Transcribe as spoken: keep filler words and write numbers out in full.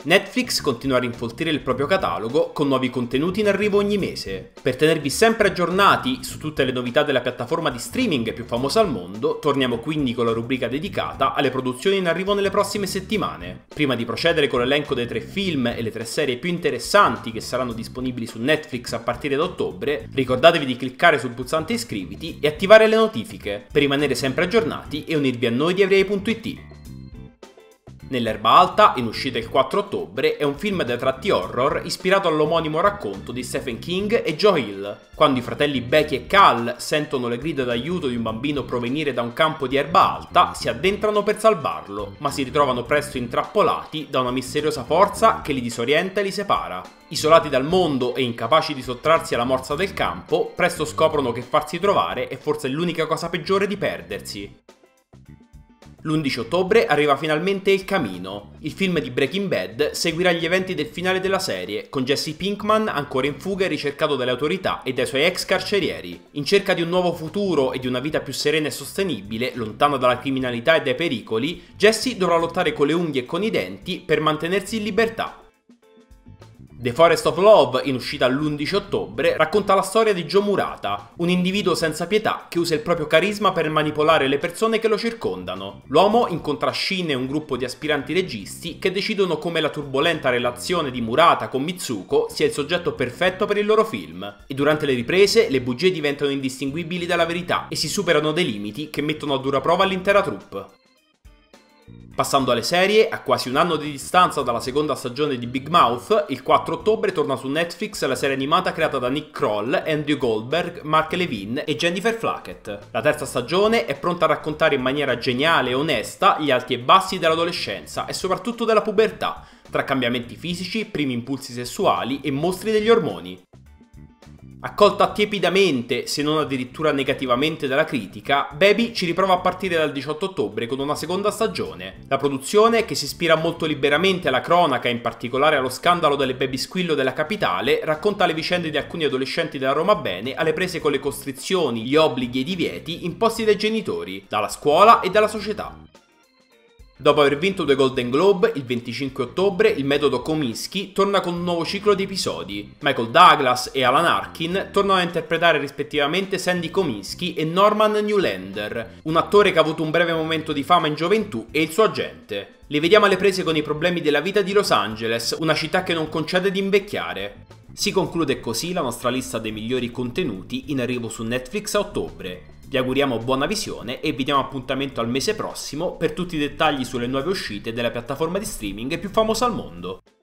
Netflix continua a rinfoltire il proprio catalogo con nuovi contenuti in arrivo ogni mese. Per tenervi sempre aggiornati su tutte le novità della piattaforma di streaming più famosa al mondo, torniamo quindi con la rubrica dedicata alle produzioni in arrivo nelle prossime settimane. Prima di procedere con l'elenco dei tre film e le tre serie più interessanti che saranno disponibili su Netflix a partire da ottobre, ricordatevi di cliccare sul pulsante iscriviti e attivare le notifiche per rimanere sempre aggiornati e unirvi a noi di Avrei punto it. Nell'erba alta, in uscita il quattro ottobre, è un film dai tratti horror ispirato all'omonimo racconto di Stephen King e Joe Hill. Quando i fratelli Becky e Cal sentono le grida d'aiuto di un bambino provenire da un campo di erba alta, si addentrano per salvarlo, ma si ritrovano presto intrappolati da una misteriosa forza che li disorienta e li separa. Isolati dal mondo e incapaci di sottrarsi alla morsa del campo, presto scoprono che farsi trovare è forse l'unica cosa peggiore di perdersi. L'undici ottobre arriva finalmente El Camino. Il film di Breaking Bad seguirà gli eventi del finale della serie, con Jesse Pinkman ancora in fuga e ricercato dalle autorità e dai suoi ex carcerieri. In cerca di un nuovo futuro e di una vita più serena e sostenibile, lontano dalla criminalità e dai pericoli, Jesse dovrà lottare con le unghie e con i denti per mantenersi in libertà. The Forest of Love, in uscita l'undici ottobre, racconta la storia di Joe Murata, un individuo senza pietà che usa il proprio carisma per manipolare le persone che lo circondano. L'uomo incontra Shin e un gruppo di aspiranti registi che decidono come la turbolenta relazione di Murata con Mitsuko sia il soggetto perfetto per il loro film. E durante le riprese le bugie diventano indistinguibili dalla verità e si superano dei limiti che mettono a dura prova l'intera troupe. Passando alle serie, a quasi un anno di distanza dalla seconda stagione di Big Mouth, il quattro ottobre torna su Netflix la serie animata creata da Nick Kroll, Andrew Goldberg, Mark Levin e Jennifer Flackett. La terza stagione è pronta a raccontare in maniera geniale e onesta gli alti e bassi dell'adolescenza e soprattutto della pubertà, tra cambiamenti fisici, primi impulsi sessuali e mostri degli ormoni. Accolta tiepidamente, se non addirittura negativamente dalla critica, Baby ci riprova a partire dal diciotto ottobre con una seconda stagione. La produzione, che si ispira molto liberamente alla cronaca e in particolare allo scandalo delle baby squillo della capitale, racconta le vicende di alcuni adolescenti della Roma Bene alle prese con le costrizioni, gli obblighi e i divieti imposti dai genitori, dalla scuola e dalla società. Dopo aver vinto due Golden Globe, il venticinque ottobre il metodo Kominsky torna con un nuovo ciclo di episodi. Michael Douglas e Alan Arkin tornano a interpretare rispettivamente Sandy Kominsky e Norman Newlander, un attore che ha avuto un breve momento di fama in gioventù, e il suo agente. Li vediamo alle prese con i problemi della vita di Los Angeles, una città che non concede di invecchiare. Si conclude così la nostra lista dei migliori contenuti in arrivo su Netflix a ottobre. Vi auguriamo buona visione e vi diamo appuntamento al mese prossimo per tutti i dettagli sulle nuove uscite della piattaforma di streaming più famosa al mondo.